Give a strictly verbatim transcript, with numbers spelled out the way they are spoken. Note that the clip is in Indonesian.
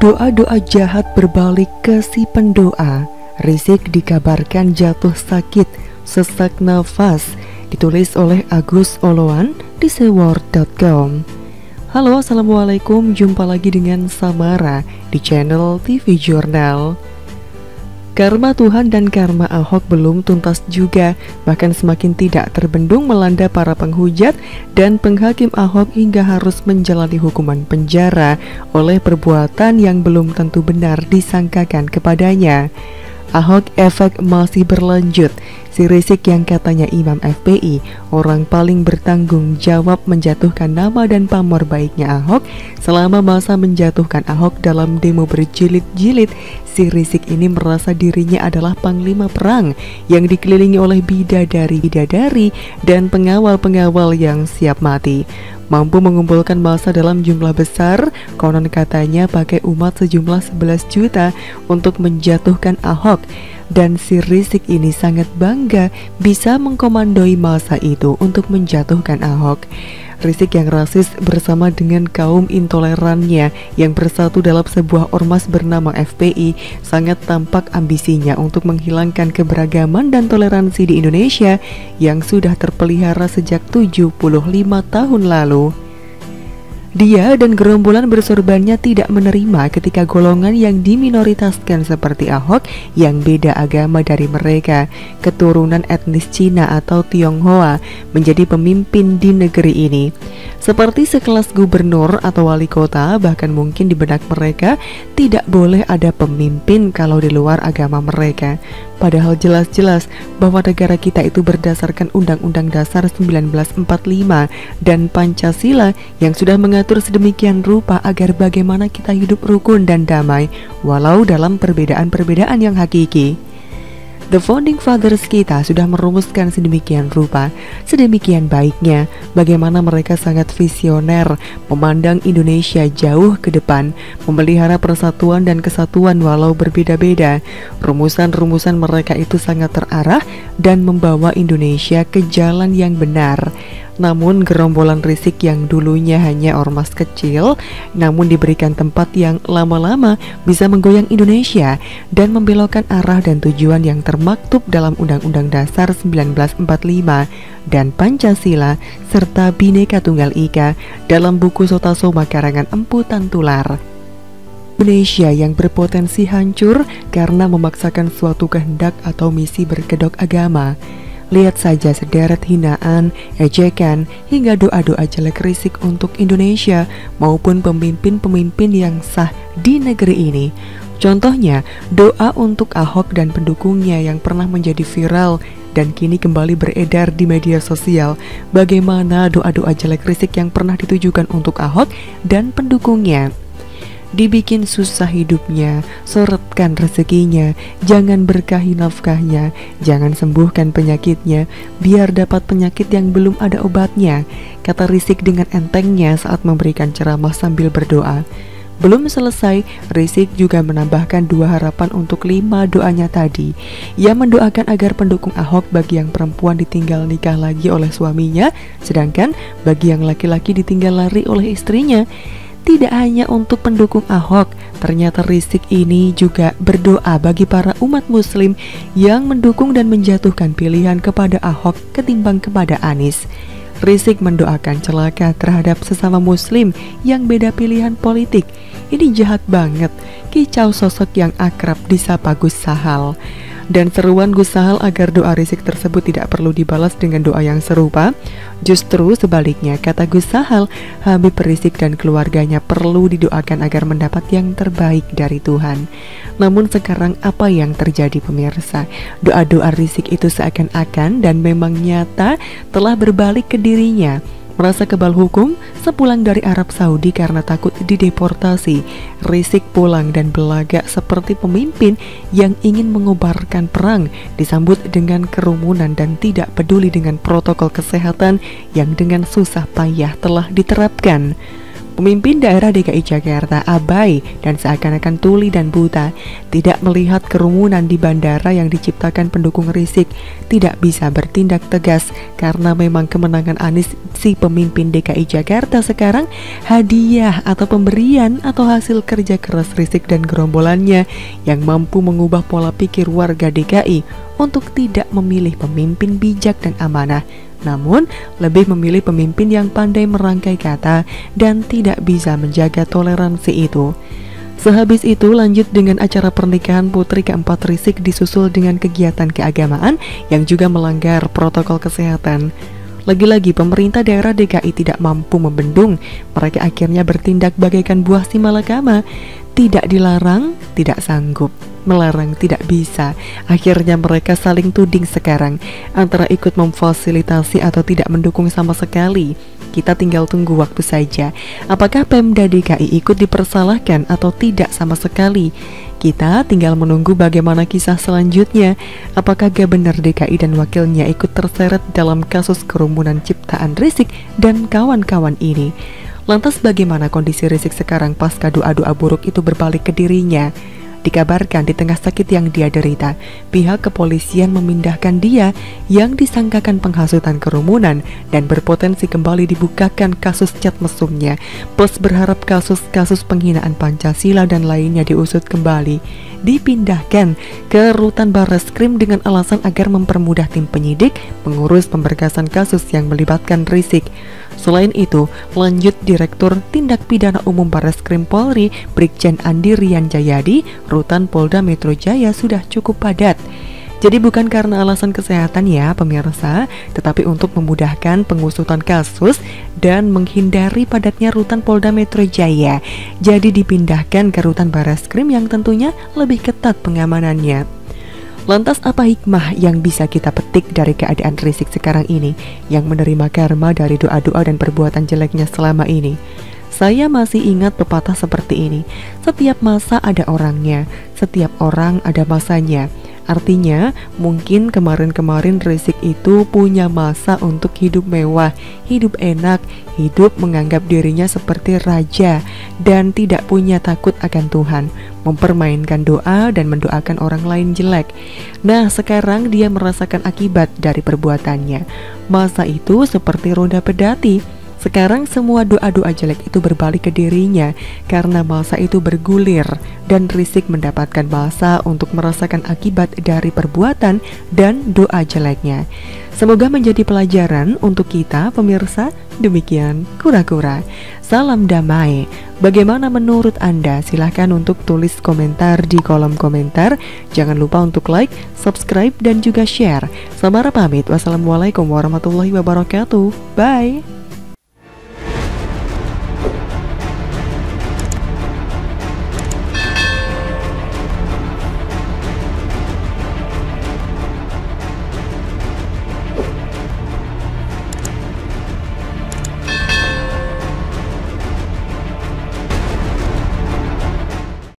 Doa-doa jahat berbalik ke si pendoa. Rizik dikabarkan jatuh sakit, sesak nafas. Ditulis oleh Agus Oloan di seword dot com. Halo, assalamualaikum. Jumpa lagi dengan Samara di channel T V Jurnal. Karma Tuhan dan karma Ahok belum tuntas juga, bahkan semakin tidak terbendung melanda para penghujat dan penghakim Ahok hingga harus menjalani hukuman penjara oleh perbuatan yang belum tentu benar disangkakan kepadanya. Ahok efek masih berlanjut. Si Rizik yang katanya imam F P I, orang paling bertanggung jawab menjatuhkan nama dan pamor baiknya Ahok selama masa menjatuhkan Ahok dalam demo berjilid-jilid. Si Rizik ini merasa dirinya adalah panglima perang yang dikelilingi oleh bidadari-bidadari dan pengawal-pengawal yang siap mati. Mampu mengumpulkan massa dalam jumlah besar, konon katanya pakai umat sejumlah sebelas juta untuk menjatuhkan Ahok. Dan si Rizik ini sangat bangga bisa mengkomandoi massa itu untuk menjatuhkan Ahok. Rizik yang rasis bersama dengan kaum intolerannya yang bersatu dalam sebuah ormas bernama F P I sangat tampak ambisinya untuk menghilangkan keberagaman dan toleransi di Indonesia yang sudah terpelihara sejak tujuh puluh lima tahun lalu. Dia dan gerombolan bersorbannya tidak menerima ketika golongan yang diminoritaskan seperti Ahok yang beda agama dari mereka, keturunan etnis Cina atau Tionghoa, menjadi pemimpin di negeri ini. Seperti sekelas gubernur atau wali kota, bahkan mungkin di benak mereka tidak boleh ada pemimpin kalau di luar agama mereka. Padahal jelas-jelas bahwa negara kita itu berdasarkan Undang-Undang Dasar seribu sembilan ratus empat puluh lima dan Pancasila yang sudah mengatur sedemikian rupa agar bagaimana kita hidup rukun dan damai walau dalam perbedaan-perbedaan yang hakiki. The Founding Fathers kita sudah merumuskan sedemikian rupa, sedemikian baiknya, bagaimana mereka sangat visioner, memandang Indonesia jauh ke depan, memelihara persatuan dan kesatuan walau berbeda-beda. Rumusan-rumusan mereka itu sangat terarah dan membawa Indonesia ke jalan yang benar. Namun gerombolan Rizik yang dulunya hanya ormas kecil, namun diberikan tempat yang lama-lama bisa menggoyang Indonesia dan membelokkan arah dan tujuan yang termaktub dalam Undang-Undang Dasar seribu sembilan ratus empat puluh lima dan Pancasila serta Bhinneka Tunggal Ika dalam buku Sotasoma karangan Empu Tantular. Indonesia yang berpotensi hancur karena memaksakan suatu kehendak atau misi berkedok agama. Lihat saja sederet hinaan, ejekan, hingga doa-doa jelek Rizik untuk Indonesia maupun pemimpin-pemimpin yang sah di negeri ini. Contohnya, doa untuk Ahok dan pendukungnya yang pernah menjadi viral dan kini kembali beredar di media sosial. Bagaimana doa-doa jelek Rizik yang pernah ditujukan untuk Ahok dan pendukungnya? Dibikin susah hidupnya, soretkan rezekinya, jangan berkahi nafkahnya, jangan sembuhkan penyakitnya, biar dapat penyakit yang belum ada obatnya, kata Rizik dengan entengnya saat memberikan ceramah sambil berdoa. Belum selesai, Rizik juga menambahkan dua harapan untuk lima doanya tadi. Ia mendoakan agar pendukung Ahok bagi yang perempuan ditinggal nikah lagi oleh suaminya, sedangkan bagi yang laki-laki ditinggal lari oleh istrinya. Tidak hanya untuk pendukung Ahok, ternyata Rizik ini juga berdoa bagi para umat muslim yang mendukung dan menjatuhkan pilihan kepada Ahok ketimbang kepada Anies. Rizik mendoakan celaka terhadap sesama muslim yang beda pilihan politik. Ini jahat banget, kicau sosok yang akrab disapa Gus Sahal. Dan seruan Gus Sahal agar doa Rizik tersebut tidak perlu dibalas dengan doa yang serupa. Justru sebaliknya, kata Gus Sahal, Habib Rizik dan keluarganya perlu didoakan agar mendapat yang terbaik dari Tuhan. Namun sekarang apa yang terjadi pemirsa? Doa-doa Rizik itu seakan-akan dan memang nyata telah berbalik ke dirinya. Merasa kebal hukum, sepulang dari Arab Saudi karena takut dideportasi, Rizik pulang dan belagak seperti pemimpin yang ingin mengobarkan perang, disambut dengan kerumunan dan tidak peduli dengan protokol kesehatan yang dengan susah payah telah diterapkan. Pemimpin daerah D K I Jakarta abai dan seakan-akan tuli dan buta, tidak melihat kerumunan di bandara yang diciptakan pendukung Rizik, tidak bisa bertindak tegas karena memang kemenangan Anies si pemimpin D K I Jakarta sekarang hadiah atau pemberian atau hasil kerja keras Rizik dan gerombolannya yang mampu mengubah pola pikir warga D K I untuk tidak memilih pemimpin bijak dan amanah, namun lebih memilih pemimpin yang pandai merangkai kata dan tidak bisa menjaga toleransi itu. Sehabis itu lanjut dengan acara pernikahan putri keempat Rizik disusul dengan kegiatan keagamaan yang juga melanggar protokol kesehatan. Lagi-lagi pemerintah daerah D K I tidak mampu membendung, mereka akhirnya bertindak bagaikan buah si malakama. Tidak dilarang, tidak sanggup. Melarang tidak bisa. Akhirnya mereka saling tuding sekarang, antara ikut memfasilitasi atau tidak mendukung sama sekali. Kita tinggal tunggu waktu saja. Apakah Pemda D K I ikut dipersalahkan atau tidak sama sekali? Kita tinggal menunggu bagaimana kisah selanjutnya. Apakah gak benar D K I dan wakilnya ikut terseret dalam kasus kerumunan ciptaan Rizik dan kawan-kawan ini? Lantas bagaimana kondisi Rizik sekarang pasca doa-doa buruk itu berbalik ke dirinya? Dikabarkan di tengah sakit yang dia derita, pihak kepolisian memindahkan dia yang disangkakan penghasutan kerumunan dan berpotensi kembali dibukakan kasus cat mesumnya, plus berharap kasus-kasus penghinaan Pancasila dan lainnya diusut kembali, dipindahkan ke rutan Barreskrim dengan alasan agar mempermudah tim penyidik mengurus pemberkasan kasus yang melibatkan Rizik. Selain itu, lanjut Direktur Tindak Pidana Umum Barreskrim Polri, Brigjen Andi Rian Jayadi, rutan Polda Metro Jaya sudah cukup padat. Jadi bukan karena alasan kesehatan ya pemirsa, tetapi untuk memudahkan pengusutan kasus dan menghindari padatnya rutan Polda Metro Jaya. Jadi dipindahkan ke rutan Barreskrim yang tentunya lebih ketat pengamanannya. Lantas apa hikmah yang bisa kita petik dari keadaan Rizik sekarang ini yang menerima karma dari doa-doa dan perbuatan jeleknya selama ini? Saya masih ingat pepatah seperti ini, setiap masa ada orangnya, setiap orang ada masanya. Artinya, mungkin kemarin-kemarin Rizik itu punya masa untuk hidup mewah, hidup enak, hidup menganggap dirinya seperti raja, dan tidak punya takut akan Tuhan, mempermainkan doa dan mendoakan orang lain jelek. Nah, sekarang dia merasakan akibat dari perbuatannya. Masa itu seperti roda pedati. Sekarang semua doa-doa jelek itu berbalik ke dirinya karena masa itu bergulir dan Rizik mendapatkan masa untuk merasakan akibat dari perbuatan dan doa jeleknya. Semoga menjadi pelajaran untuk kita pemirsa. Demikian kura-kura. Salam damai. Bagaimana menurut Anda? Silahkan untuk tulis komentar di kolom komentar. Jangan lupa untuk like, subscribe, dan juga share. Samara pamit. Wassalamualaikum warahmatullahi wabarakatuh. Bye.